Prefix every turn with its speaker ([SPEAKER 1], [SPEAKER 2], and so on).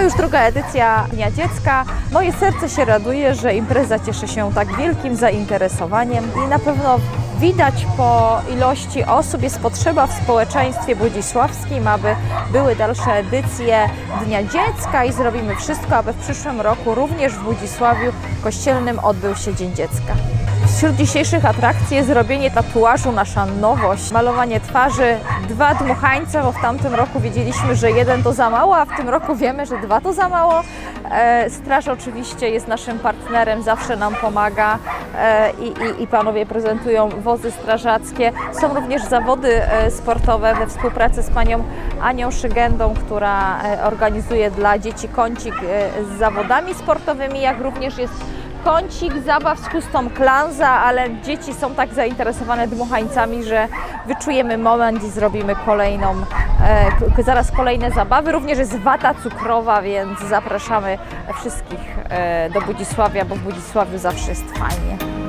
[SPEAKER 1] już druga edycja Dnia Dziecka. Moje serce się raduje, że impreza cieszy się tak wielkim zainteresowaniem i na pewno widać po ilości osób, jest potrzeba w społeczeństwie budzisławskim, aby były dalsze edycje Dnia Dziecka i zrobimy wszystko, aby w przyszłym roku również w Budzisławiu Kościelnym odbył się Dzień Dziecka. Wśród dzisiejszych atrakcji jest zrobienie tatuażu, nasza nowość, malowanie twarzy, 2 dmuchańce, bo w tamtym roku wiedzieliśmy, że 1 to za mało, a w tym roku wiemy, że 2 to za mało. Straż oczywiście jest naszym partnerem, zawsze nam pomaga i panowie prezentują wozy strażackie. Są również zawody sportowe we współpracy z panią Anią Szygendą, która organizuje dla dzieci kącik z zawodami sportowymi, jak również jest kącik zabaw z chustą Klanza, ale dzieci są tak zainteresowane dmuchańcami, że wyczujemy moment i zrobimy zaraz kolejne zabawy. Również jest wata cukrowa, więc zapraszamy wszystkich do Budzisławia, bo w Budzisławiu zawsze jest fajnie.